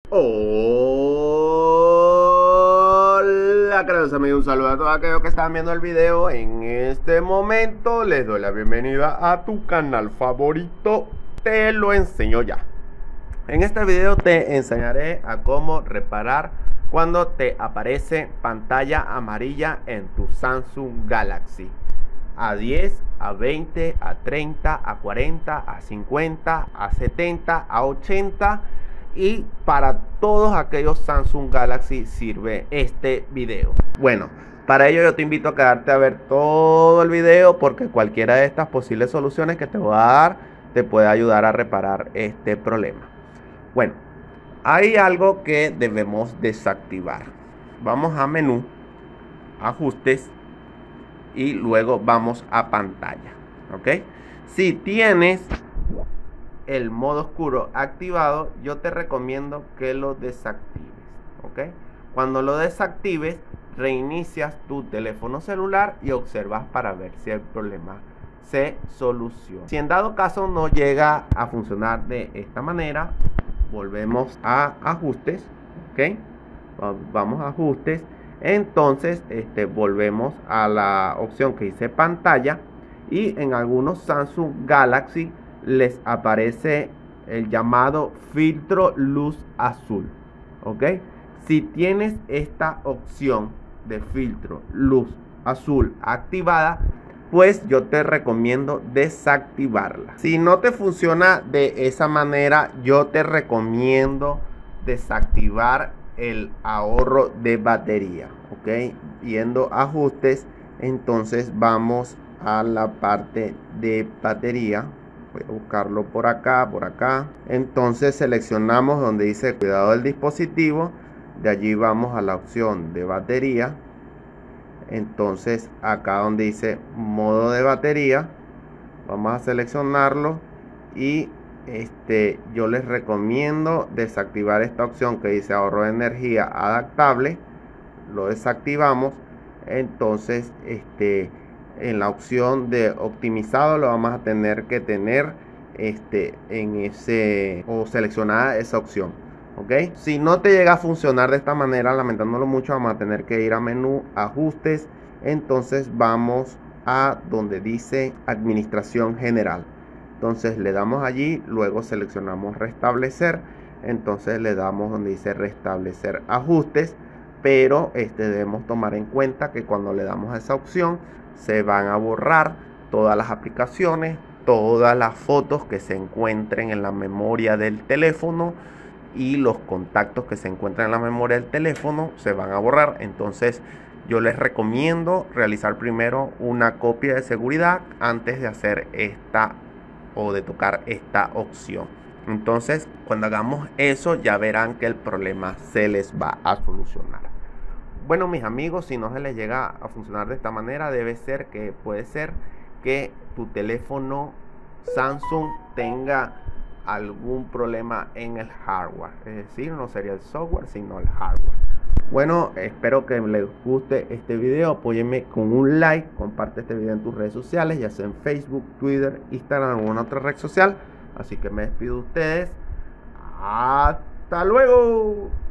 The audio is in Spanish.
Hola, queridos amigos, un saludo a todos aquellos que están viendo el video. En este momento les doy la bienvenida a tu canal favorito, Te lo enseño ya. En este video te enseñaré a cómo reparar cuando te aparece pantalla amarilla en tu Samsung Galaxy A10, A20, A30, A40, A50, A70, A80 y para todos aquellos Samsung Galaxy sirve este video. Bueno, para ello yo te invito a quedarte a ver todo el video porque cualquiera de estas posibles soluciones que te voy a dar te puede ayudar a reparar este problema. Bueno, hay algo que debemos desactivar. Vamos a menú, ajustes y luego vamos a pantalla. ¿Ok? Si tienes el modo oscuro activado, yo te recomiendo que lo desactives. ¿Ok? Cuando lo desactives, reinicias tu teléfono celular y observas para ver si el problema se soluciona. Si en dado caso no llega a funcionar de esta manera, volvemos a ajustes. ¿Ok? Vamos a ajustes. Entonces volvemos a la opción que dice pantalla y en algunos Samsung Galaxy les aparece el llamado filtro luz azul. ¿Ok? Si tienes esta opción de filtro luz azul activada, pues yo te recomiendo desactivarla. Si no te funciona de esa manera, yo te recomiendo desactivar el ahorro de batería. Ok, yendo a ajustes, entonces vamos a la parte de batería. Voy a buscarlo por acá, entonces seleccionamos donde dice cuidado del dispositivo. De allí vamos a la opción de batería. Entonces acá donde dice modo de batería, vamos a seleccionarlo y yo les recomiendo desactivar esta opción que dice ahorro de energía adaptable. Lo desactivamos. Entonces en la opción de optimizado lo vamos a tener que tener en ese o seleccionada esa opción. ¿Ok? Si no te llega a funcionar de esta manera, lamentándolo mucho, vamos a tener que ir a menú ajustes. Entonces vamos a donde dice administración general. Entonces le damos allí, luego seleccionamos restablecer. Entonces le damos donde dice restablecer ajustes. Pero debemos tomar en cuenta que cuando le damos a esa opción se van a borrar todas las aplicaciones, todas las fotos que se encuentren en la memoria del teléfono y los contactos que se encuentran en la memoria del teléfono se van a borrar. Entonces yo les recomiendo realizar primero una copia de seguridad antes de hacer esta o de tocar esta opción. Entonces cuando hagamos eso ya verán que el problema se les va a solucionar. Bueno, mis amigos, si no se les llega a funcionar de esta manera, puede ser que tu teléfono Samsung tenga algún problema en el hardware. Es decir, no sería el software, sino el hardware. Bueno, espero que les guste este video. Apóyenme con un like, comparte este video en tus redes sociales, ya sea en Facebook, Twitter, Instagram o alguna otra red social. Así que me despido de ustedes. Hasta luego.